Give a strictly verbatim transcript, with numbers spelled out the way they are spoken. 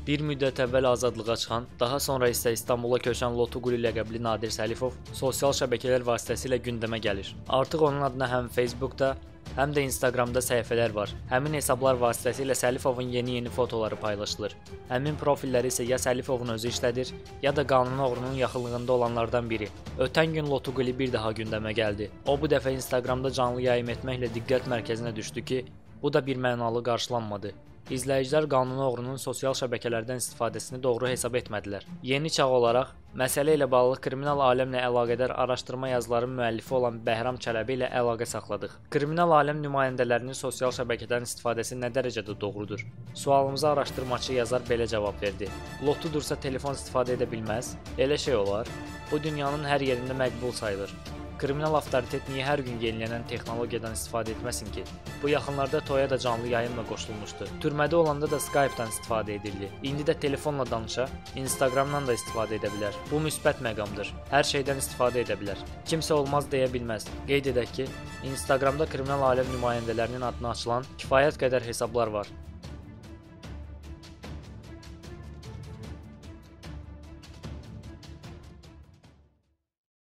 Bir müddət əvvəl azadlığa çıxan, daha sonra isə İstanbula köçən Lotuguli ləqəbli Nadir Səlifov sosial şəbəkələr vasitəsilə gündəmə gəlir. Artıq onun adına həm Facebookda, həm də Instagramda səhifələr var. Həmin hesablar vasitəsilə Səlifovun yeni-yeni fotoları paylaşılır. Həmin profilləri isə ya Səlifovun özü işlədir, ya da qanun oğrunun yaxınlığında olanlardan biri. Ötən gün Lotuguli bir daha gündəmə gəldi. O bu dəfə Instagramda canlı yayım etməklə diqqət mərkəzinə düşdü ki, bu da bir mənalı qarşılanmadı. İzləyicilər qanun oğrunun sosial şəbəkələrdən istifadəsini doğru hesab etmədilər. Yeni çağ olaraq məsələ ilə bağlı kriminal aləmlə əlaqədar araşdırma yazılarının müəllifi olan Bəhram Çələbi ilə əlaqə saxladıq. Kriminal aləm nümayəndələrinin sosial şəbəkədən istifadəsi nə dərəcədə doğrudur? Sualımıza araşdırmaçı yazar belə cavab verdi. Lotudursa telefon istifadə edə bilməz? Elə şey olar. Bu dünyanın hər yerində məqbul sayılır. Kriminal avtoritet niyə hər gün yenilənən texnologiyadan istifadə etməsin ki? Bu yaxınlarda toya da canlı yayımla qoşulmuşdu. Türmədə olanda da Skype-dan istifadə edildi. İndi də telefonla danışa, Instagram-dan da istifadə edə bilər. Bu müsbət məqamdır. Hər şeydən istifadə edə bilər. Kimsə olmaz deyə bilməz. Qeyd edək ki, Instagram-da kriminal aləm nümayəndələrinin adına açılan kifayət qədər hesablar var.